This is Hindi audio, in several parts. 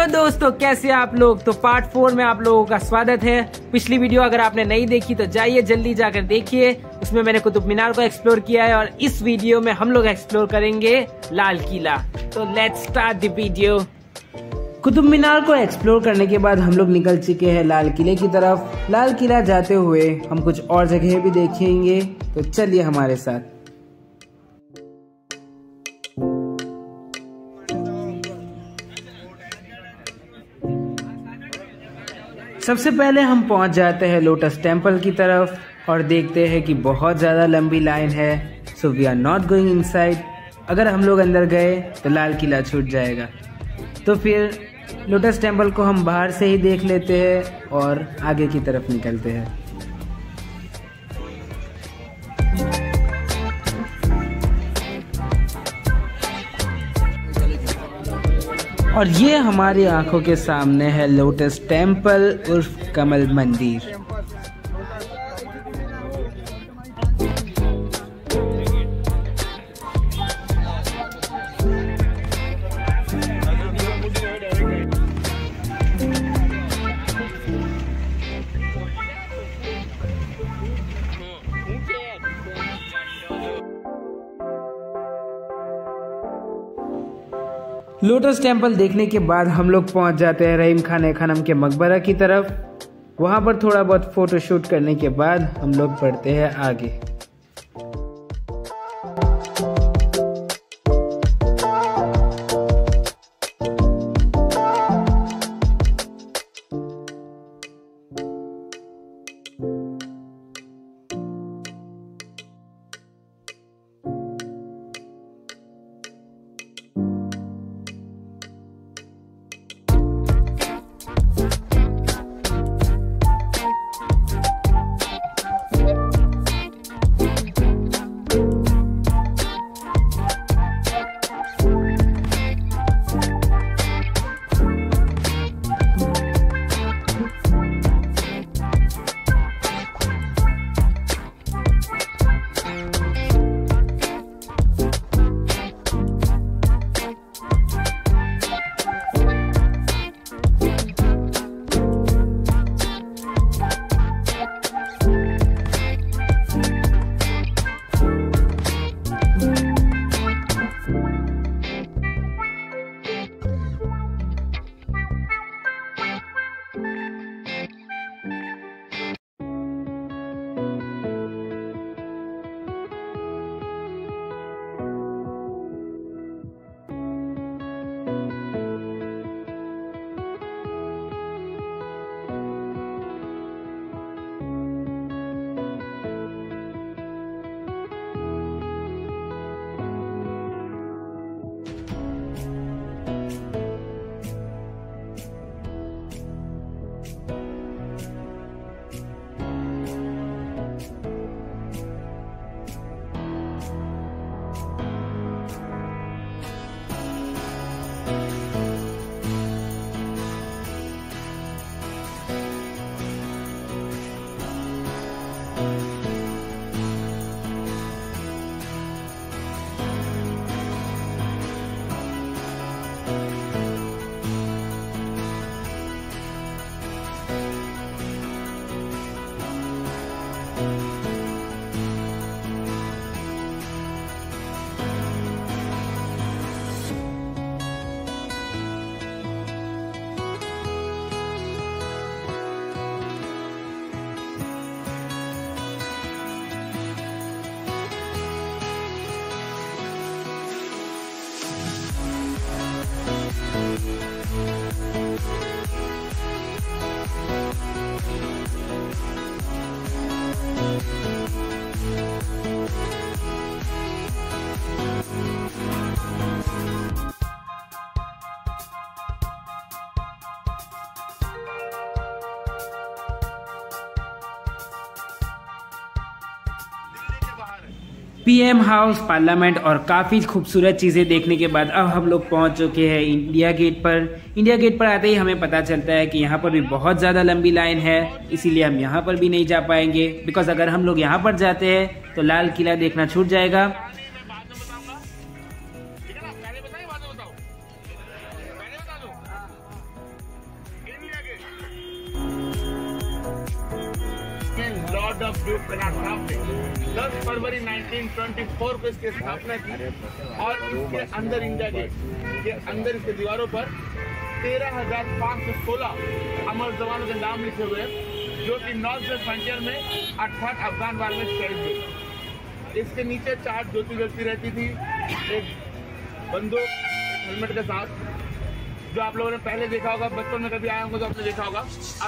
हेलो दोस्तों, कैसे आप लोग। तो पार्ट 4 में आप लोगों का स्वागत है। पिछली वीडियो अगर आपने नहीं देखी तो जाइए जल्दी जाकर देखिए, उसमें मैंने कुतुब मीनार को एक्सप्लोर किया है और इस वीडियो में हम लोग एक्सप्लोर करेंगे लाल किला। तो let's start the video. Qutub Minar को एक्सप्लोर करने के बाद हम लोग निकल चुके हैं लाल किले की तरफ। लाल किला जाते हुए हम कुछ और जगह भी देखेंगे, तो चलिए हमारे साथ। सबसे पहले हम पहुंच जाते हैं लोटस टेम्पल की तरफ और देखते हैं कि बहुत ज़्यादा लंबी लाइन है। So we are not going inside. अगर हम लोग अंदर गए तो लाल किला छूट जाएगा, तो फिर लोटस टेम्पल को हम बाहर से ही देख लेते हैं और आगे की तरफ निकलते हैं। और ये हमारी आंखों के सामने है लोटस टेम्पल उर्फ कमल मंदिर। लोटस टेम्पल देखने के बाद हम लोग पहुंच जाते हैं रहीम खान खानम के मकबरा की तरफ। वहां पर थोड़ा बहुत फोटो शूट करने के बाद हम लोग बढ़ते हैं आगे। पीएम हाउस, पार्लियामेंट और काफ़ी खूबसूरत चीज़ें देखने के बाद अब हम लोग पहुंच चुके हैं इंडिया गेट पर। इंडिया गेट पर आते ही हमें पता चलता है कि यहाँ पर भी बहुत ज़्यादा लंबी लाइन है, इसीलिए हम यहाँ पर भी नहीं जा पाएंगे। बिकॉज अगर हम लोग यहाँ पर जाते हैं तो लाल किला देखना छूट जाएगा। लॉर्ड ऑफ ड्यूक कनॉट साहब ने 10 फरवरी 1924 को इसकी स्थापना की और इसके अंदर इंडिया गेट के अंदर इसके दीवारों पर 13,516 अमर जवानों के नाम लिखे हुए हैं, जो कि नॉर्थ वेस्ट फ्रंटियर में अर्थात अफगान वार में शहीद हुए। इसके नीचे 4 ज्योति जलती रहती थी, एक बंदूक, एक हेलमेट के साथ, जो आप लोगों ने पहले देखा होगा, बचपन में कभी आए होंगे तो आपने देखा होगा।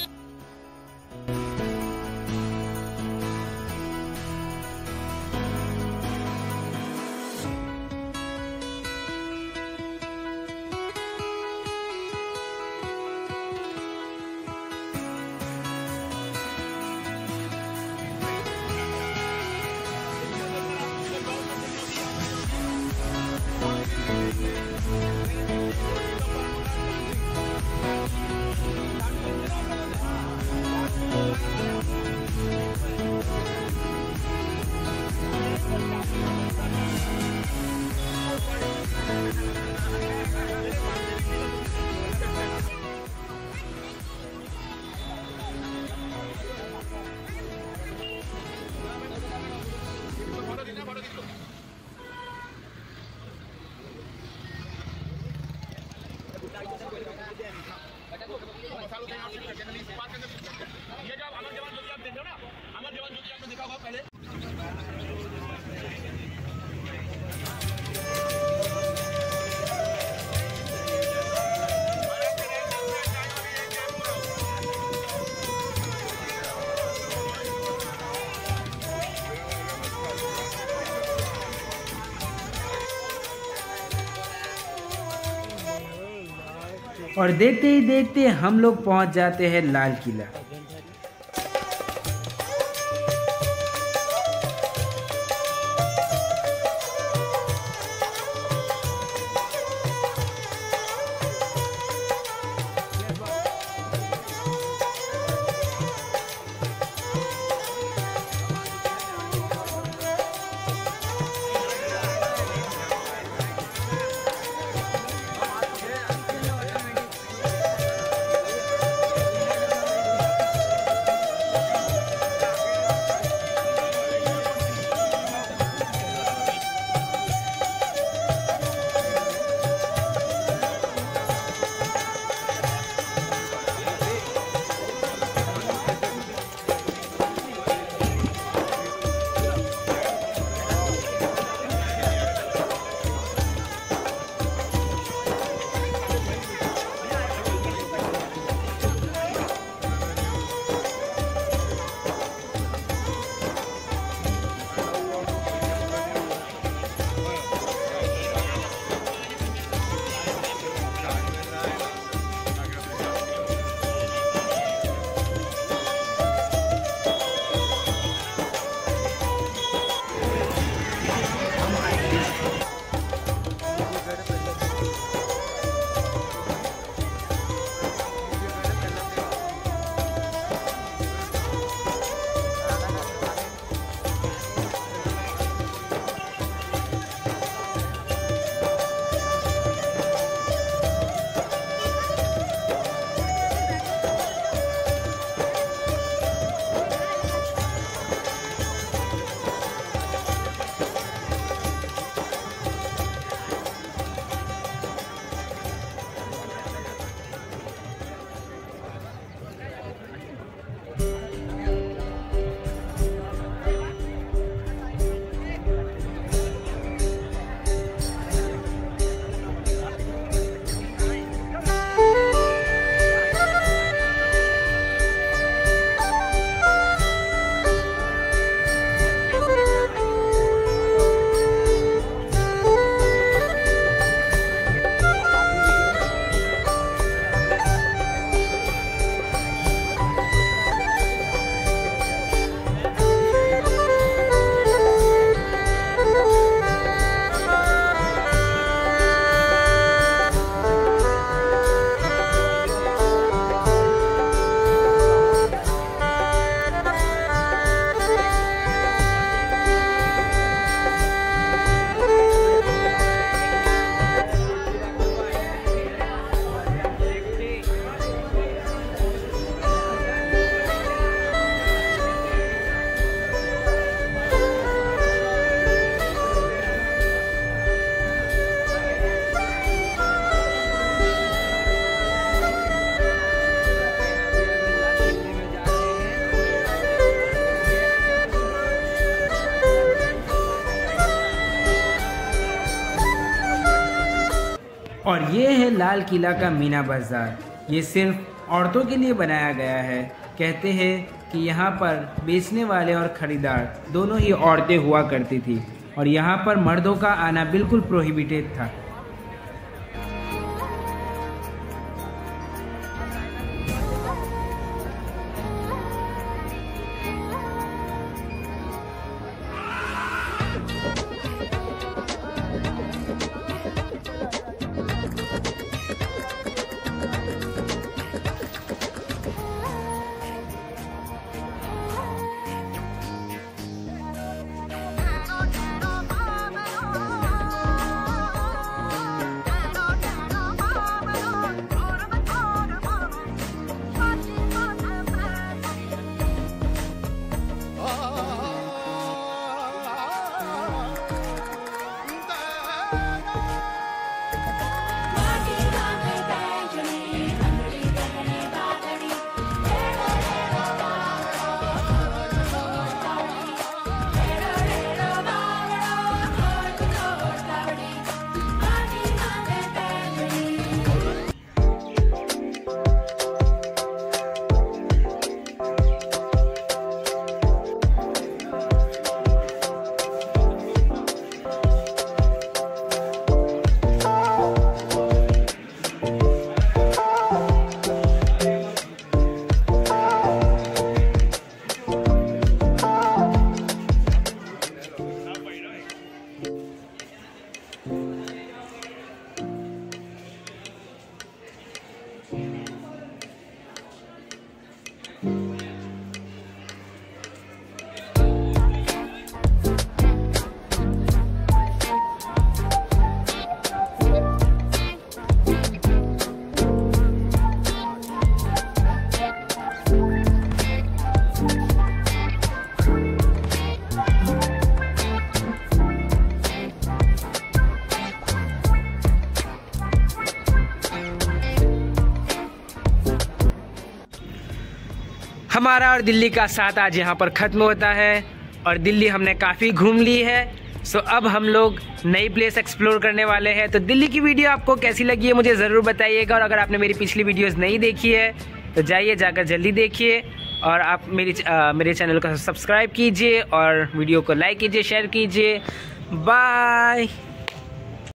ये जो अमर जवान ज्योति आप देख रहे हो ना, अमर जवान ज्योति आपने देखा होगा पहले। और देखते ही देखते हम लोग पहुंच जाते हैं लाल किला। और ये है लाल किला का मीना बाज़ार। ये सिर्फ औरतों के लिए बनाया गया है। कहते हैं कि यहाँ पर बेचने वाले और ख़रीदार दोनों ही औरतें हुआ करती थी और यहाँ पर मर्दों का आना बिल्कुल प्रोहिबिटेड था। हमारा और दिल्ली का साथ आज यहाँ पर ख़त्म होता है और दिल्ली हमने काफ़ी घूम ली है। सो अब हम लोग नई प्लेस एक्सप्लोर करने वाले हैं। तो दिल्ली की वीडियो आपको कैसी लगी है मुझे ज़रूर बताइएगा और अगर आपने मेरी पिछली वीडियोस नहीं देखी है तो जाइए जाकर जल्दी देखिए और आप मेरे चैनल को सब्सक्राइब कीजिए और वीडियो को लाइक कीजिए, शेयर कीजिए। बाय।